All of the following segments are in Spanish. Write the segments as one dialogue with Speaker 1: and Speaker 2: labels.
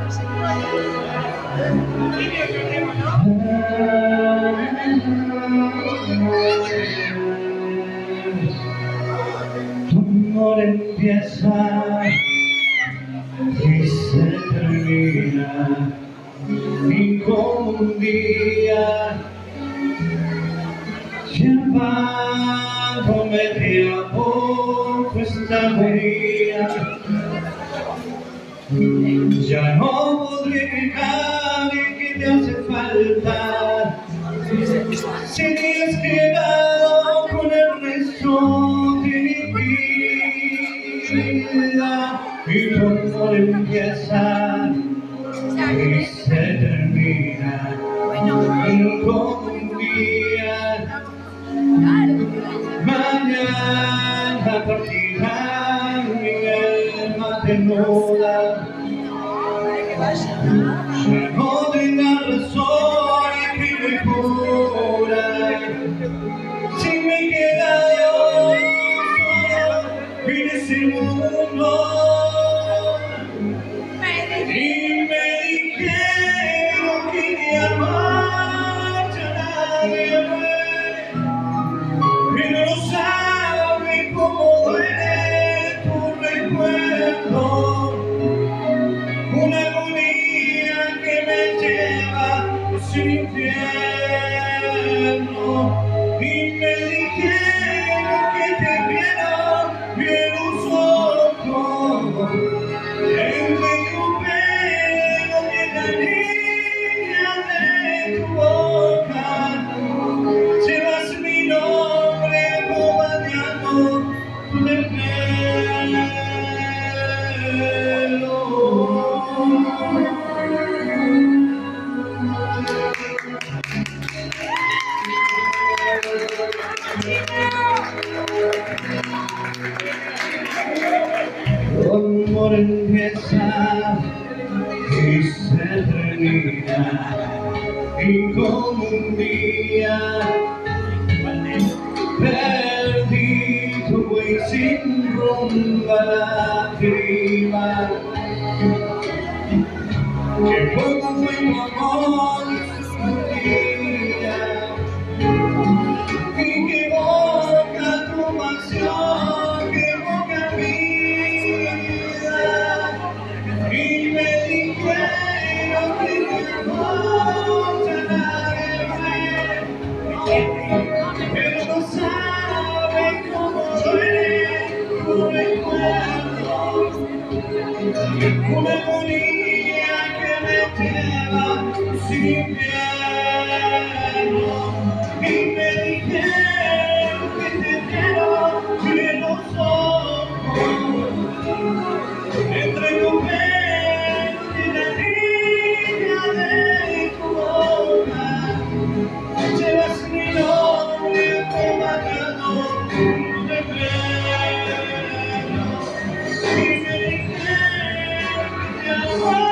Speaker 1: Tu amor empieza y se termina, y como un día llevándome de a poco esta agonía. Ya no podré negar que te hace falta, si te has quedado con el resto de mi vida. Y tu amor empieza y se termina, y como un día mañana partirá mi alma desnuda. Ya no tenga razón que me cura, si me queda yo solo en ese mundo. Y me dijeron que de amar ya nadie muere, pero no sabe cómo duele tu recuerdo. Una agonía que me lleva sin infierno. Y me dijeron que te vieron bien los ojos, entre tu pelo y la línea de tu boca. Llevas mi nombre acompañando del pelo. Tu amor empieza y se termina, y como un día perdido y sin rumbo a la deriva. Que poco fue tu amor su día, y que boca tu pasión, que boca vida. Y me dijeron que mi amor ya nadie ve, pero no sabe cómo duele tu recuerdo. Una agonía que me lleva sin infierno. Y me dijeron que te vieron en los ojos, entre tu pelo y la línea de tu boca. Llevas mi nombre acompañado de pelo. Y me dijeron que te amaba.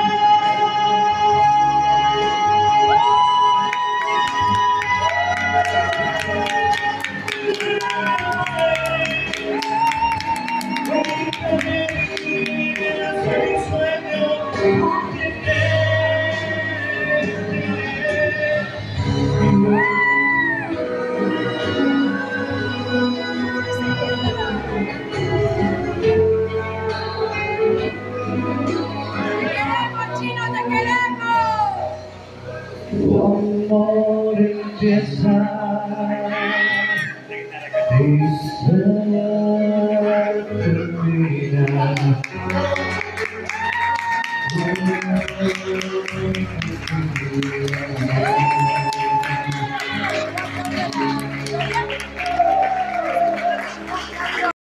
Speaker 2: Chino, te queremos.
Speaker 1: Tu amor empieza y se termina.